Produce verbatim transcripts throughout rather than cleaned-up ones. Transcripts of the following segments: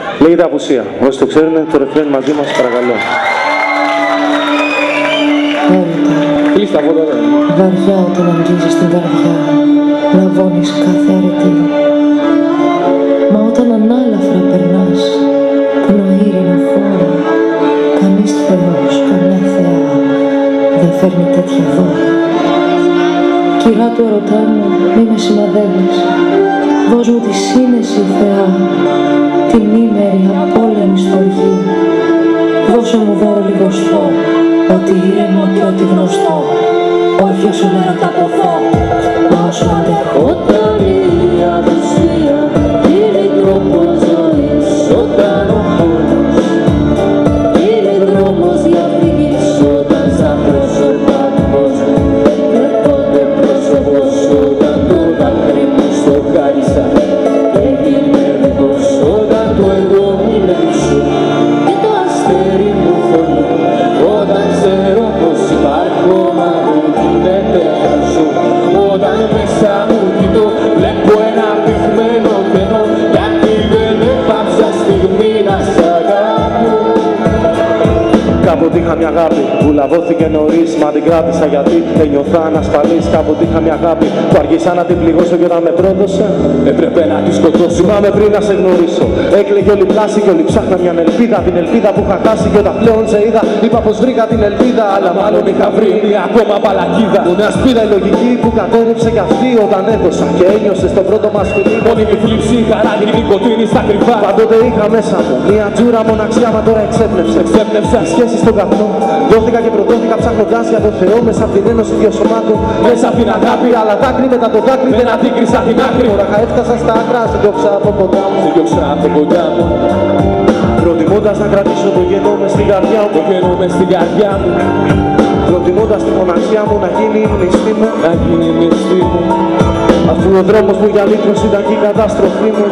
Λέγεται Απουσία. Όσοι το ξέρουν, το ρεφρέν μαζί μας, παρακαλώ. Έρωτα. Κλείς τα φώτα, ρε. Βαριά όταν αγγίζεις την καρδιά, λαβώνεις κάθε αρετή. Μα όταν ανάλαφρα περνάς, που είναι ήρινο φόρο, κανείς θεός, καμιά θεά, δεν φέρνει τέτοια δώρα. Κυρά του ερωτά μου, μη με σημαδεύεις, δώσ' μου τη σύνεση, Θεά, την ήμερη απόλεμη στοργή. Δώσε μου δώρο λιγοστό, ότι ήρεμο και ότι γνωστό, όχι όσον έρωτα ποθώ, μα όσο αντέχω. Όταν η αδοσία είναι τρόπος ζωής, όταν ο πόνος είναι δρόμος διαφυγής, όταν σαν πρόσωπα του κόσμου βλέπω το πρόσωπο σου, όταν το δάκρυ μου στο χάρισα έγινε δικός, όταν το εγώ μου είναι μισό και το αστέρι μου φωνή, όταν ξέρω πως υπάρχω μα δεν γίνεται να ζω, όταν μέσα μου κοιτώ βλέπω ένα πυκμένο κενό, γιατί δεν έπαψα στιγμή να σ' αγαπώ. Κάποτε είχα μια αγάπη που λαβώθηκε νωρίς, μα την κράτησα γιατί ένιωθα ανασφαλής. Κάποτε είχα μια αγάπη που αργήσα να την πληγώσω και όταν με πρόδωσε έπρεπε να τη σκοτώσω. Θυμάμαι πριν να σε γνωρίσω, έκλαιγε όλη πλάση και όλοι ψάχνα μια ελπίδα. Την ελπίδα που είχα χάσει και όταν πλέον σε είδα, είπα πως βρήκα την ελπίδα. Αλλά μάλλον είχα βρει μια ακόμα παλακίδα. Μου μια σπίδα η λογική που κατέρευσε κι αυτή όταν έδωσα και ένιωσε στο πρώτο μας φιλί. Μόνιμη θλίψη, χαρά, την νοικοτήνη στα κρυφά. Πάντοτε είχα μέσα μου μια τζούρα μοναξιά, μα τώρα εξέπνευσε. Εξέπνευσα σχέση στον καπνό. Δόθηκα και προδόθηκα ψάχνοντας για τον Θεό μέσα από την ένωση δύο σωμάτων. μέσα από την αγάπη, Αλλά δάκρυ μετά το δάκρυ δεν αντίκρισα την άκρη. Μωράχα έφτασα στα άκρα, σε διώξα από κοντά μου. Σε διώξα από κοντά μου, Προτιμώντας να κρατήσω το γενό μες στην καρδιά μου. το κενό μες στην καρδιά μου, Προτιμώντας τη μοναξιά μου να γίνει η μνηστή μου. να γίνει η μισθή μου. Αφού ο δρόμος μου για λύτρωση ήταν και η κατάστροφή μου.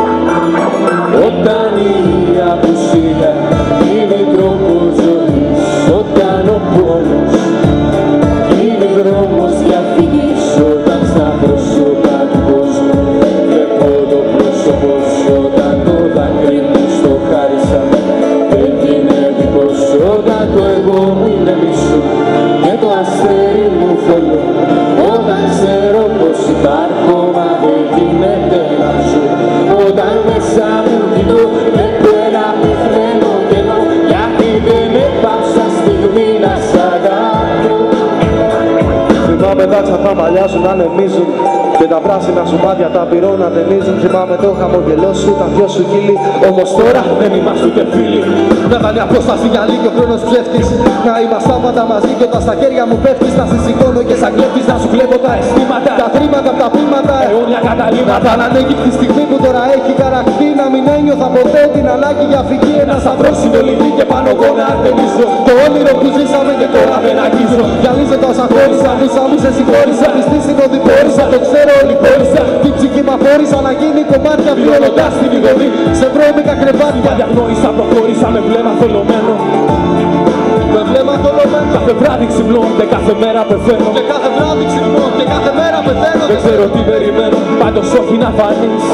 Όταν η απουσία είναι τρόπος ζωής, όταν ο πόνος είναι δρόμος διαφυγής, όταν στα πρόσωπα του κόσμου βλέπω το πρόσωπο σου, όταν το δάκρυ μου στο χάρισα έγινε δικός, όταν το εγώ μου είναι μισό και το αστέρι μου θολό, όταν ξέρω πως υπάρχω μα δεν γίνεται να ζω, όταν μέσα μου κοιτώ βλέπω ένα πυθμένο κενό, γιατί δεν έπαψα στιγμή να σ' αγαπώ. Θυμάμαι δάτσα τα μαλλιά σου να ανεμίζουν και τα πράσινα σου μάτια τα πυρώ να ταινίζουν. Θυμάμαι το χαμογελό σου, τα δυο σου χείλη. Όμως τώρα Δεν είμαστε ούτε φίλοι. να βάλει απόσταση γυαλί και ο χρόνος ψεύτης. Να είμαστε πάντα μαζί και όταν στα χέρια μου πέφτεις να σε σηκώνω και σαν κλέφτης να σου κλέβω τα αισθήματα. Τα θρήματα απ' τα πείματα, Αιώνια καταλήμματα. να ανέγει τη στιγμή που τώρα έχει καραχτεί. Να μην ένιωθα ποτέ την ανάγκη για φυγή. Ένα σταυρό συνολική και πάνω εγώ να αρτεμίζω. Το όνειρο που ζήσαμε και τώρα δεν αγγίζω. Γυαλίζω τα όσα χώρισα, μίσα μου σε συγχώρησα. Πιστή συνοδοιπόρησα, το ξέρω όλοι πόρισα. Την ψυχή μ' αφόρησα να γίνει κομμάτια βιολογικά στην ηγοδή. Σε βρώμικα κρεβάτια. Διαγνώρισα, προχώρησα με βλέμμα θολωμένο. Με βλέμμα θολωμένο. Κάθε βράδυ ξυπνώ και κάθε μέρα πεθαίνω. Και κάθε βράδυ ξυπνώ και κάθε μέρα πεθαίνω. Δεν ξέρω τι περιμένω, πάντως όχι να φανείς.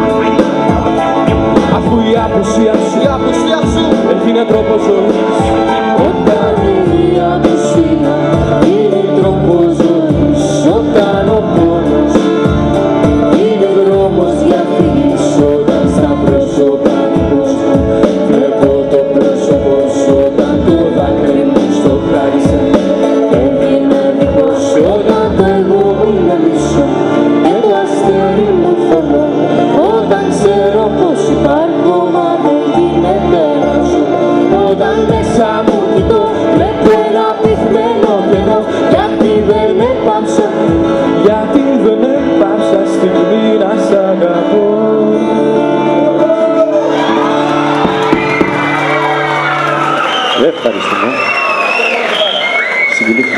Αφού η απουσία σου, Η απουσία σου έγινε τρόπος ζωής. Όταν η απουσία είναι τρόπος ζωής, όταν ο πόνος είναι δρόμος διαφυγής, όταν στα πρόσωπα του κόσμου βλέπω το πρόσωπο σου, όταν το δάκρυ μου στο χάρισα έγινε δικός, όταν το εγώ μου είναι μισό και το αστέρι μου θολό, όταν ξέρω πως υπάρχω μα δεν γίνεται να ζω, όταν μέσα μου κοιτώ βλέπω ένα πυθμένο κενό, γιατί δεν έπαψα, γιατί δεν έπαψα στιγμή να σ' αγαπώ. Ευχαριστούμε. Συγκινήθηκα.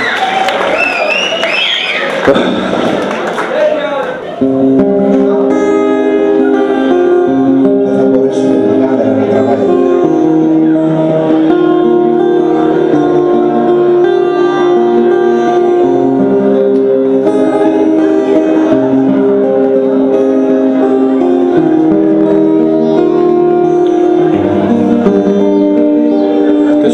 Δεν θα μπορέσουμε να κάνουμε να τραβάει.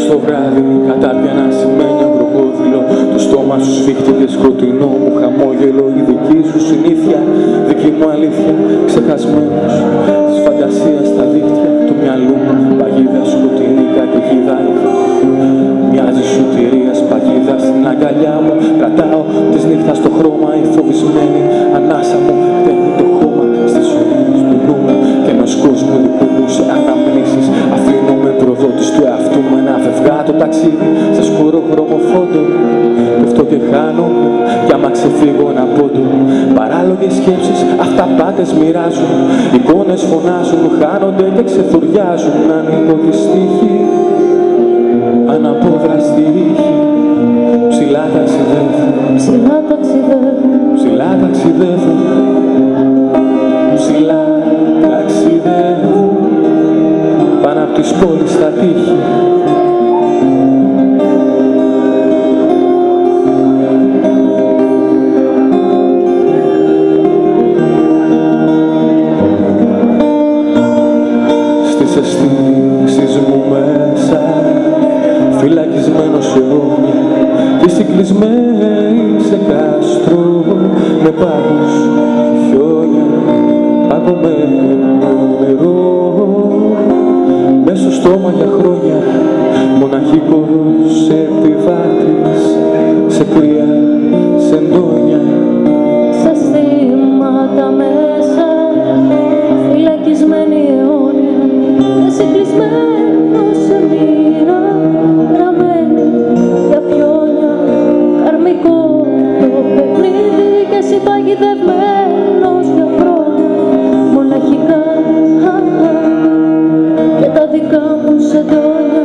στο βράδυ κατάπιανα σημαίνια κροκόδιλο. Το στόμα σου σφίχτηκε σκοτεινό μου χαμόγελο. Η δική σου συνήθεια, δική μου αλήθεια. Ξεχασμένος της φαντασίας στα δίχτυα του μυαλού μου. Παγίδα σκοτεινή καταιγίδα. Μοιάζει σωτηρίας παγίδα στην αγκαλιά μου. Κρατάω της νύχτας το χρώμα. Η φοβισμένη ανάσα μου παίρνει το χώμα στη ζωή του νου μου. Και ενός κόσμου δικού μου σε αναμνήσεις. Αφήνω με προδότης του εαυτού μου ένα φευγάτο ταξίδι σε σκούρο χρωμοφόντο. Πέφτω και χάνομαι κι άμα ξεφύγω ένα πόντο. Παράλογες σκέψεις αυταπάτες μοιράζουν. Εικόνες φωνάζουν, χάνονται και ξεθουριάζουν. Ανοίγω τη στίχη, αναπόδραστη ήχη. Ψηλά ταξιδεύουν, Ψηλά ταξιδεύουν, ψηλά ταξιδεύουν, ψηλά ταξιδεύουν πάνω απ' τις πόλεις στα τείχη. Στις αισθήσεις μου μέσα φυλακισμένος εγώ και συγκλισμένη σε κάστρο με πάγους χιόνια, παγωμένο νερό μες στο στόμα για χρόνια, μοναχικός επιβάτης σε κρύα, σε εντόνια. σε αισθήματα μέσα, φυλακισμένη αιώνια και συγκλισμένο σε μοίρα, γραμμένη για πιόνια, καρμικό το παιχνίδι και εσύ παγιδευμένος για χρόνια, μοναχικά και τα δικά μου σεντόνια.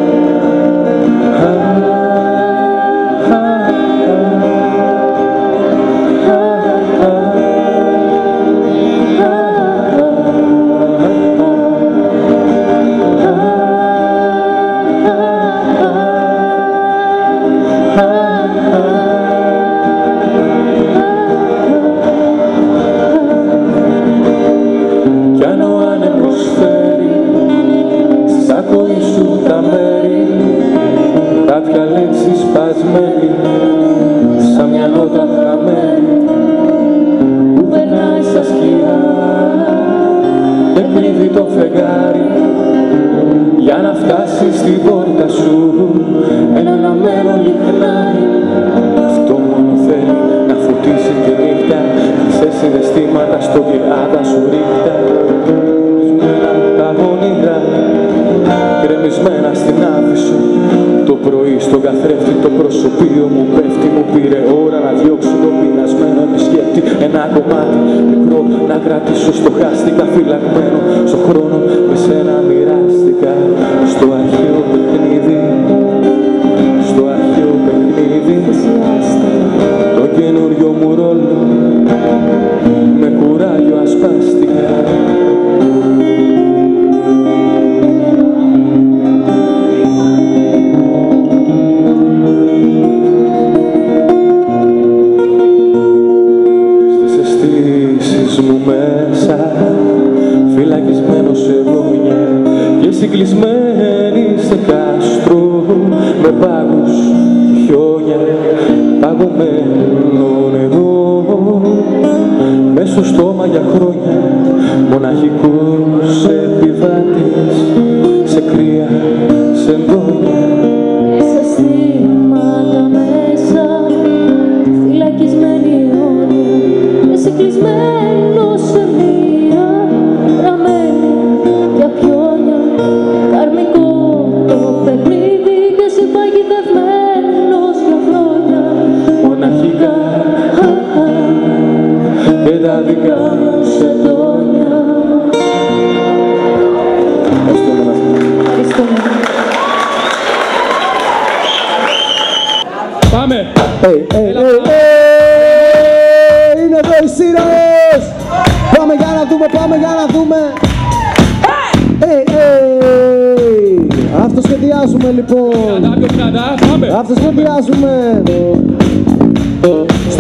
Κι αν ο άνεμος φέρει στις ακοή σου τα μέρη κάποια λέξη σπασμένη σαν μια νότα χαμένη που περνάει στα σκιά και κρύβει το φεγγάρι για να φτάσει στην πόρτα σου ένα αναμένο λιχνάρι. Αυτό μόνο θέλει να φωτίσει τη νύχτα σε συναισθήματα στο γυράτα σου ρίχτα. Κρεμισμένα τα όνειρα, κρεμισμένα στην άβυσσο. Το πρωί στον καθρέφτη το προσωπείο μου πέφτει. Μου πήρε ώρα να διώξω το πεινασμένο επισκέπτη. Ένα κομμάτι μικρό να κρατήσω, στοχάστηκα φυλαγμένο στο χρόνο με σένα μοιράστηκα. Στο αρχαίο παιχνίδι, στο αρχαίο παιχνίδι, το καινούριο μου ρόλο με κουράγιο ασπάστηκα. Στις αισθήσεις μου μέσα φυλακισμένος σε γόνια και συγκλισμένη σε κάστρο με πάγους χιόνια, παγωμένο νερό μες στο στόμα για χρόνια, μοναχικός επιβάτης σε κρύα, σε εντόνια. Σε αισθήματα μέσα, φυλακισμένη αιώνια και συγκλισμένο σε μία, γραμμένη για πιόνια, καρμικό το παιχνίδι και εσύ παγιδευμένος για χρόνια, μοναχικά Και τα δικά μου σεντόνια. Ευχαριστούμε. Πάμε! Hey, hey, hey, hey! Είναι εδώ οι Σύρανες! Πάμε για να δούμε, πάμε για να δούμε! Hey, hey! Αυτοσχεδιάζουμε λοιπόν! Πιο δυνατά, πιο δυνατά, πάμε! Αυτοσχεδιάζουμε! Στο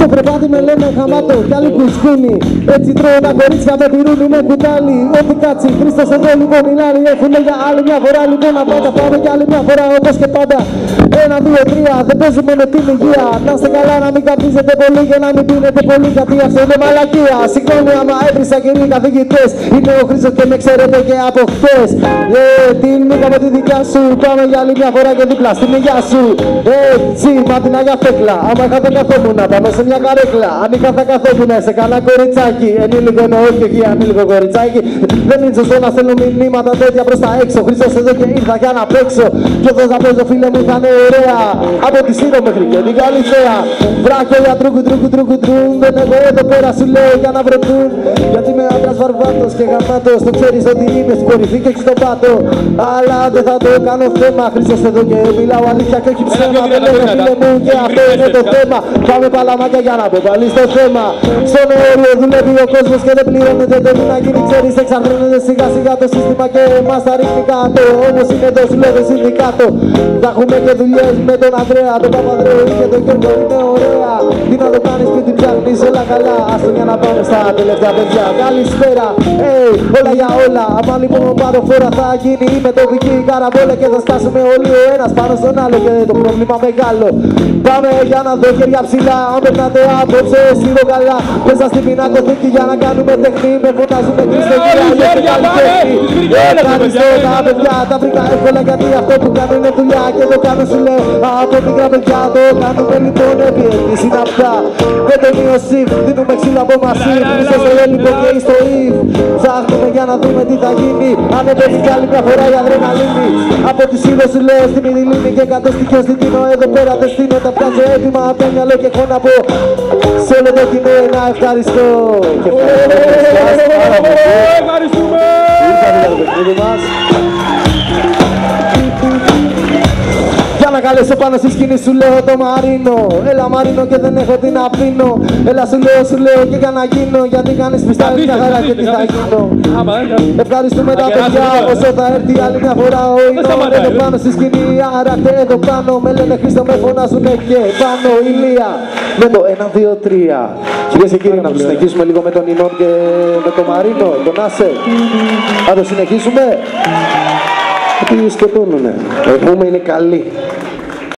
Στο κρεβάτι με λένε χαμάτο κι άλλοι κουσκούνι. Έτσι τρώω τα κορίτσια με πυρούνι με κουτάλι. Ό,τι κάτσει, Χρήστος εδώ λοιπόν οι άλλοι έχουνε για άλλη μια φορά. Λοιπόν να πάντα πάμε κι άλλη μια φορά όπως και πάντα. Ένα, δύο, τρία, δεν παίζει μόνο την υγεία. Να είστε καλά, να μην καπνίζετε πολύ και να μην πίνετε πολύ, γιατί αυτό είναι μαλακία. Σηκώνει άμα έβρισα κύριοι καθηγητές. Είμαι ο Χρήστος και με ξέρετε και από χτες. Ε, την μήκα με τη δικιά σου. Πάμε για άλλη μια φορά και δίπλα στην υγειά σου. Έτσι, μα την Αγιά Φέκλα. Άμα είχα δεν καθόμουν πάνω σε μια καρέκλα. Αν είχα θα καθόμουν σε κανένα κοριτσάκι. Ενήλικο εννοώ και όχι ανήλικο κοριτσάκι. Δεν είναι σωστό να στέλνω μηνύματα τέτοια προς τα έξω. Χρήστος εδώ και ήρθα για να παίξω. Κι όταν θα παίζω φίλε μου θα είναι ωραία. Από τη Σύρο μέχρι και την Καλυθέα. Βράκια τρούκου τρούκου τρούκου τρούν. Δεν εγώ εδώ πέρα σου λέω για να βρεθούν. Γιατί είμαι άντρας βαρβάτος και γαμάτος. Το ξέρεις ότι είμαι στην κορυφή και όχι στον πάτο. Αλλά δεν θα το κάνω θέμα. Χρήστος εδώ και μιλάω αλήθεια και όχι ψέμα. Δεν λέμε φίλε μου και αυτό είναι το θέμα. Πάμε παλαμάκια για να πω πάλι στο θέμα. Στον όριο δουλεύει ο κόσμος και δεν πληρώνεται. Δεν να γίνει ξέρεις εξαρτώνεται σιγά σιγά το σύστημα και εμάς θα ρίχνει κάτω. Όμως είναι εδώ σου λέω συνδικάτο. Θα έχουμε και δουλειές με τον Ανδρέα, τον Παπανδρέου και τον Γιώργο. Είναι ωραία. Τι να το κάνεις και τι ψάχνεις όλα καλά. Άστο για να πάμε στα τελευταία παιδιά. Καλησπέρα, hey, όλα για όλα. Άμα λοιπόν πάρω φόρα θα γίνει η μετοδική καραβόλα και θα σκάσουμε όλοι ο ένας πάνω στον άλλο και το πρόβλημα μεγάλο. Πάμε για να δω χέρια ψηλά. Αν περνάτε απόψε σίγουρα καλά. Μέσα στην πινακοθήκη για να κάνουμε τεχνή. Με φωνάζουμε Χριστογεία για την καλή τέχνη. Ευχαριστώ τα παιδιά, τα βρήκα εύκολα γιατί αυτό που κάνω είναι δουλειά. Και το κάνω σου λέω από μικρά παιδιά. Το κάνουμε λοιπόν επί είναι αυτά. Με το νιοσύφ δίνουμε ξύλο από μασίφ. Είσαι στο έλιπο και στο υφ. Ψάχνουμε για να δούμε τι θα γίνει. Αν επέλει κι άλλη μια φορά η αδρεναλίνη. Από τη Σύρο σου λέω στην Ειρηνή και κάτω στοιχείο στην Τίνο. Εδώ πέρα δεν στείνω, τα βγάζω έτοιμα από το μυαλό και έχω να πω σε όλο το κοινό ένα ευχαριστώ. Και Ευχαριστούμε! ήρθατε για το παιχνίδι μας. Για να καλέσω πάνω στη σκηνή σου λέω το Μαρίνο. Έλα Μαρίνο και δεν έχω τι να πίνω. Έλα σου λέω, σου λέω και για να γίνω. Γιατί κάνεις πιστά μια χαρά και τι θα γίνω. Ευχαριστούμε τα παιδιά όσο θα έρθει άλλη μια φορά ο Ινών. Εδώ πάνω στη σκηνή άρατε εδώ πάνω. Με λένε Χρήστο με φωνάζουνε και πάνω ηλία. Με το ένα, δύο, τρία. Κυρίες και κύριοι, να το συνεχίσουμε λίγο με τον Ινών και με τον Μαρίνο, τον Άσε. Να το συνεχίσουμε. Γιατί σκοτώνουνε. Εγώ είναι καλή.